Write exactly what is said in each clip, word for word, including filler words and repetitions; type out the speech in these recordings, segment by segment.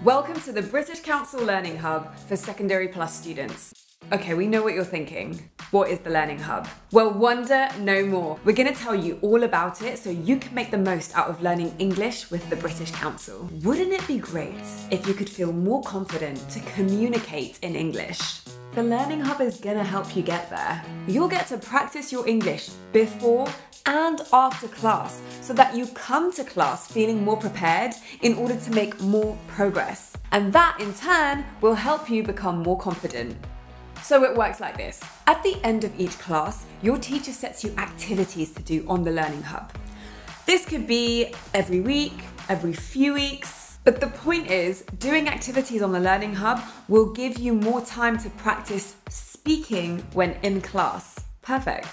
Welcome to the British Council Learning Hub for Secondary Plus students. Okay, we know what you're thinking. What is the Learning Hub? Well, wonder no more. We're going to tell you all about it so you can make the most out of learning English with the British Council. Wouldn't it be great if you could feel more confident to communicate in English? The Learning Hub is going to help you get there. You'll get to practice your English before and after class so that you come to class feeling more prepared in order to make more progress. And that in turn will help you become more confident. So it works like this. At the end of each class, your teacher sets you activities to do on the Learning Hub. This could be every week, every few weeks, but the point is, doing activities on the Learning Hub will give you more time to practice speaking when in class. Perfect.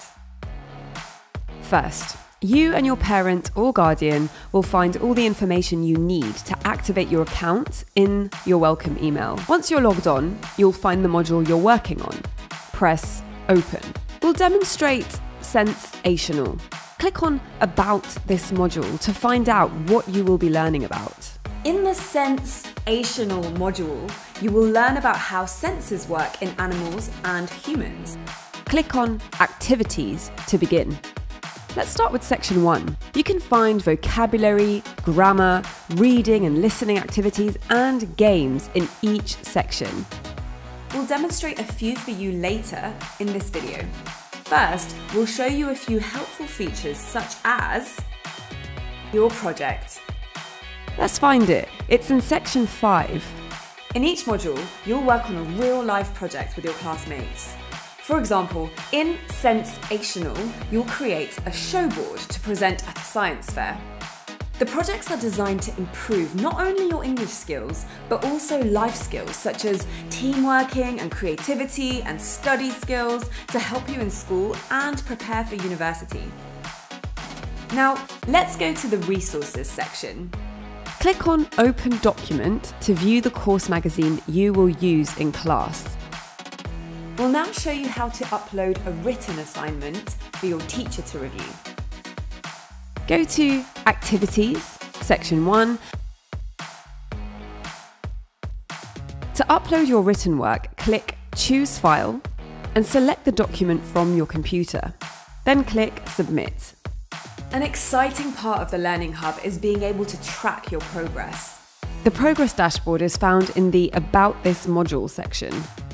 First, you and your parent or guardian will find all the information you need to activate your account in your welcome email. Once you're logged on, you'll find the module you're working on. Press Open. We'll demonstrate Sensational. Click on About this module to find out what you will be learning about. In the Sensational module, you will learn about how senses work in animals and humans. Click on Activities to begin. Let's start with section one. You can find vocabulary, grammar, reading and listening activities and games in each section. We'll demonstrate a few for you later in this video. First, we'll show you a few helpful features such as your project. Let's find it. It's in section five. In each module, you'll work on a real-life project with your classmates. For example, in Sensational, you'll create a showboard to present at a science fair. The projects are designed to improve not only your English skills, but also life skills such as teamworking and creativity and study skills to help you in school and prepare for university. Now, let's go to the resources section. Click on Open Document to view the course magazine you will use in class. We'll now show you how to upload a written assignment for your teacher to review. Go to Activities, section one. To upload your written work, click Choose File and select the document from your computer. Then click Submit. An exciting part of the Learning Hub is being able to track your progress. The progress dashboard is found in the About this module section.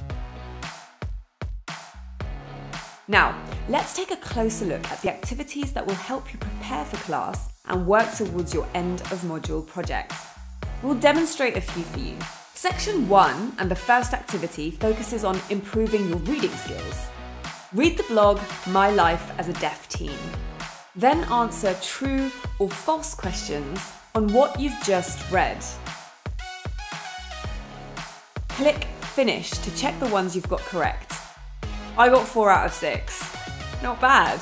Now, let's take a closer look at the activities that will help you prepare for class and work towards your end of module project. We'll demonstrate a few for you. Section one and the first activity focuses on improving your reading skills. Read the blog My Life as a Deaf Teen. Then answer true or false questions on what you've just read. Click Finish to check the ones you've got correct. I got four out of six. Not bad.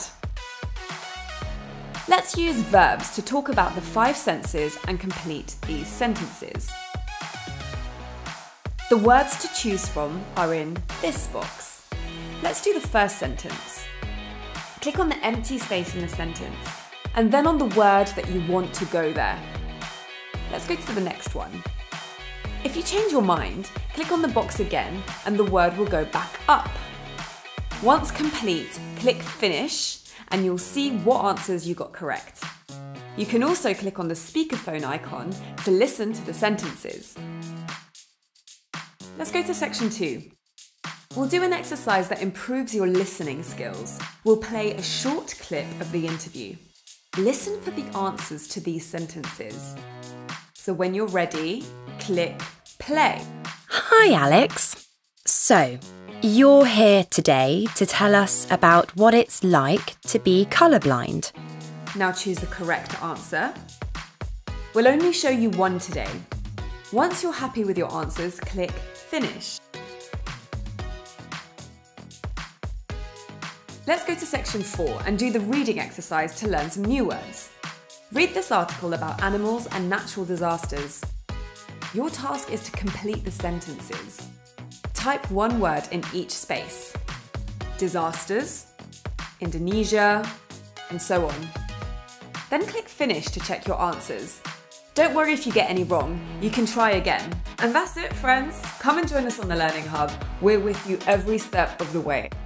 Let's use verbs to talk about the five senses and complete these sentences. The words to choose from are in this box. Let's do the first sentence. Click on the empty space in the sentence, and then on the word that you want to go there. Let's go to the next one. If you change your mind, click on the box again, and the word will go back up. Once complete, click Finish and you'll see what answers you got correct. You can also click on the speakerphone icon to listen to the sentences. Let's go to section two. We'll do an exercise that improves your listening skills. We'll play a short clip of the interview. Listen for the answers to these sentences. So when you're ready, click Play. Hi, Alex. So, you're here today to tell us about what it's like to be colourblind. Now choose the correct answer. We'll only show you one today. Once you're happy with your answers, click Finish. Let's go to section four and do the reading exercise to learn some new words. Read this article about animals and natural disasters. Your task is to complete the sentences. Type one word in each space. Disasters, Indonesia, and so on. Then click Finish to check your answers. Don't worry if you get any wrong, you can try again. And that's it, friends. Come and join us on the Learning Hub. We're with you every step of the way.